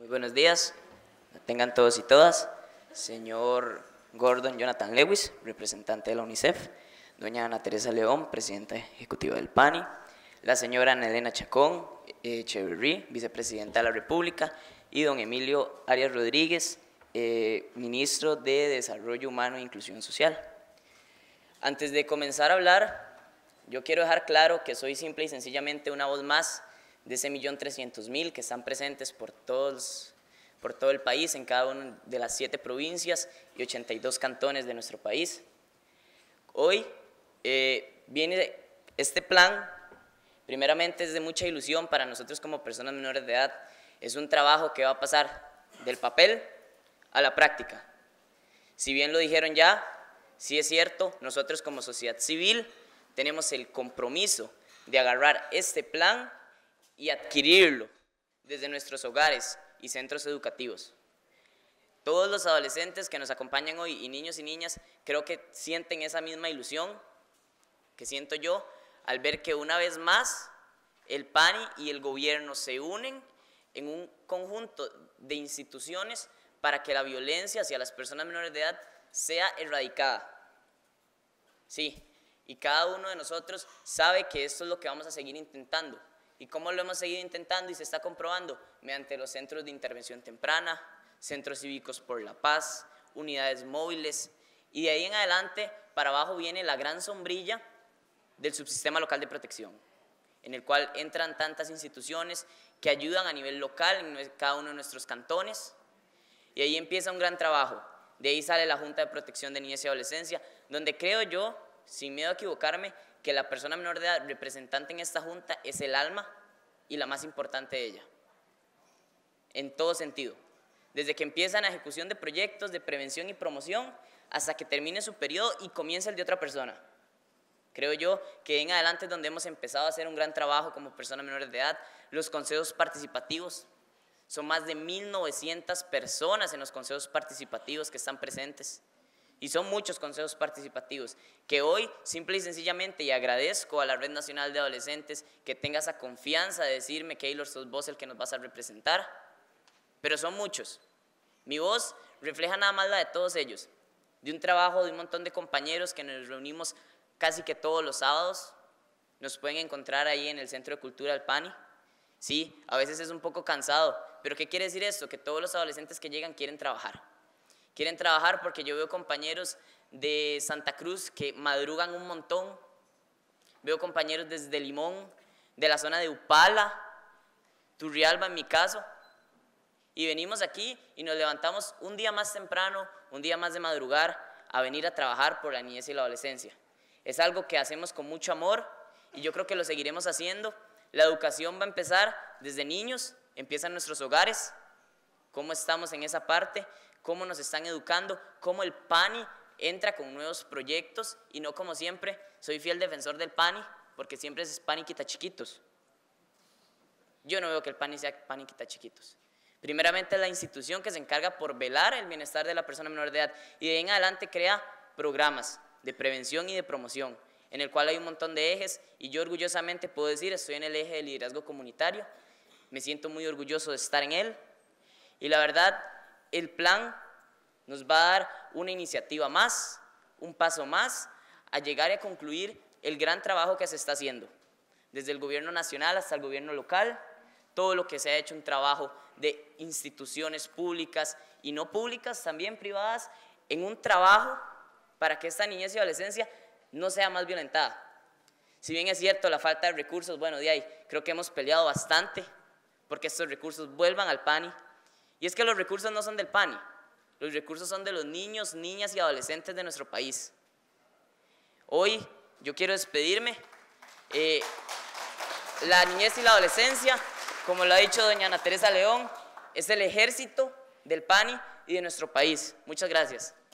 Muy buenos días, tengan todos y todas. Señor Gordon Jonathan Lewis, representante de la UNICEF, doña Ana Teresa León, presidenta ejecutiva del PANI, la señora Ana Elena Chacón Echeverry, vicepresidenta de la República, y don Emilio Arias Rodríguez, ministro de Desarrollo Humano e Inclusión Social. Antes de comenzar a hablar, yo quiero dejar claro que soy simple y sencillamente una voz más de ese 1.300.000 que están presentes por todo el país, en cada una de las 7 provincias y 82 cantones de nuestro país. Hoy viene este plan, primeramente es de mucha ilusión para nosotros como personas menores de edad. Es un trabajo que va a pasar del papel a la práctica. Si bien lo dijeron ya, sí es cierto, nosotros como sociedad civil tenemos el compromiso de agarrar este plan y adquirirlo desde nuestros hogares y centros educativos. Todos los adolescentes que nos acompañan hoy, y niños y niñas, creo que sienten esa misma ilusión que siento yo al ver que una vez más el PANI y el gobierno se unen en un conjunto de instituciones para que la violencia hacia las personas menores de edad sea erradicada. Sí, y cada uno de nosotros sabe que esto es lo que vamos a seguir intentando. ¿Y cómo lo hemos seguido intentando y se está comprobando? Mediante los centros de intervención temprana, centros cívicos por la paz, unidades móviles, y de ahí en adelante para abajo viene la gran sombrilla del subsistema local de protección, en el cual entran tantas instituciones que ayudan a nivel local en cada uno de nuestros cantones, y ahí empieza un gran trabajo. De ahí sale la Junta de Protección de Niñez y Adolescencia, donde creo yo, sin miedo a equivocarme, que la persona menor de edad representante en esta junta es el alma y la más importante de ella, en todo sentido, desde que empiezan la ejecución de proyectos de prevención y promoción hasta que termine su periodo y comienza el de otra persona. Creo yo que en adelante es donde hemos empezado a hacer un gran trabajo como personas menores de edad. Los consejos participativos, son más de 1.900 personas en los consejos participativos que están presentes. Y son muchos consejos participativos que hoy, simple y sencillamente, y agradezco a la Red Nacional de Adolescentes que tenga esa confianza de decirme, Keylor, sos vos el que nos vas a representar, pero son muchos. Mi voz refleja nada más la de todos ellos, de un trabajo de un montón de compañeros que nos reunimos casi que todos los sábados. Nos pueden encontrar ahí en el Centro de Cultura del PANI. Sí, a veces es un poco cansado, pero ¿qué quiere decir esto? Que todos los adolescentes que llegan quieren trabajar. Quieren trabajar porque yo veo compañeros de Santa Cruz que madrugan un montón, veo compañeros desde Limón, de la zona de Upala, Turrialba en mi caso, y venimos aquí y nos levantamos un día más temprano, un día más de madrugar, a venir a trabajar por la niñez y la adolescencia. Es algo que hacemos con mucho amor y yo creo que lo seguiremos haciendo. La educación va a empezar desde niños, empieza en nuestros hogares, cómo estamos en esa parte, cómo nos están educando, cómo el PANI entra con nuevos proyectos y no como siempre. Soy fiel defensor del PANI porque siempre es PANI quita chiquitos. Yo no veo que el PANI sea PANI quita chiquitos. Primeramente es la institución que se encarga por velar el bienestar de la persona menor de edad y de ahí en adelante crea programas de prevención y de promoción en el cual hay un montón de ejes y yo orgullosamente puedo decir estoy en el eje de liderazgo comunitario, me siento muy orgulloso de estar en él y la verdad el plan nos va a dar una iniciativa más, un paso más a llegar a concluir el gran trabajo que se está haciendo desde el gobierno nacional hasta el gobierno local, todo lo que se ha hecho, un trabajo de instituciones públicas y no públicas, también privadas, en un trabajo para que esta niñez y adolescencia no sea más violentada. Si bien es cierto la falta de recursos, bueno, de ahí creo que hemos peleado bastante porque estos recursos vuelvan al PANI. Y es que los recursos no son del PANI, los recursos son de los niños, niñas y adolescentes de nuestro país. Hoy yo quiero despedirme. La niñez y la adolescencia, como lo ha dicho doña Ana Teresa León, es el ejército del PANI y de nuestro país. Muchas gracias.